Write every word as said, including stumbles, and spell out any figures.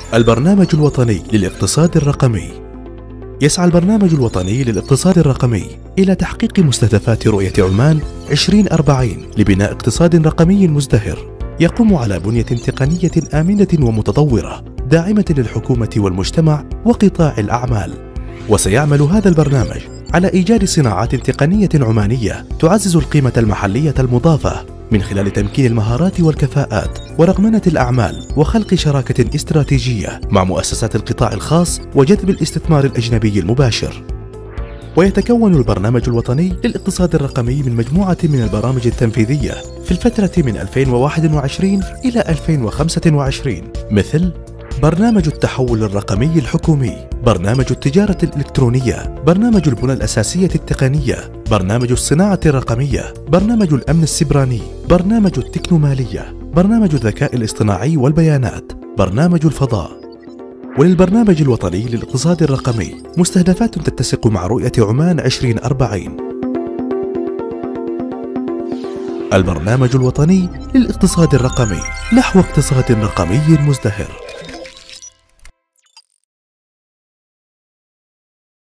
البرنامج الوطني للاقتصاد الرقمي. يسعى البرنامج الوطني للاقتصاد الرقمي إلى تحقيق مستهدفات رؤية عمان عشرين أربعين لبناء اقتصاد رقمي مزدهر يقوم على بنية تقنية آمنة ومتطورة داعمة للحكومة والمجتمع وقطاع الأعمال. وسيعمل هذا البرنامج على إيجاد صناعات تقنية عمانية تعزز القيمة المحلية المضافة من خلال تمكين المهارات والكفاءات ورقمنة الأعمال وخلق شراكة استراتيجية مع مؤسسات القطاع الخاص وجذب الاستثمار الأجنبي المباشر. ويتكون البرنامج الوطني للاقتصاد الرقمي من مجموعة من البرامج التنفيذية في الفترة من ألفين وواحد وعشرين إلى ألفين وخمسة وعشرين، مثل برنامج التحول الرقمي الحكومي، برنامج التجارة الإلكترونية، برنامج البنى الأساسية التقنية، برنامج الصناعة الرقمية، برنامج الأمن السيبراني، برنامج التكنومالية، برنامج الذكاء الاصطناعي والبيانات، برنامج الفضاء. وللبرنامج الوطني للاقتصاد الرقمي مستهدفات تتسق مع رؤية عمان عشرين أربعين. البرنامج الوطني للاقتصاد الرقمي نحو اقتصاد رقمي مزدهر.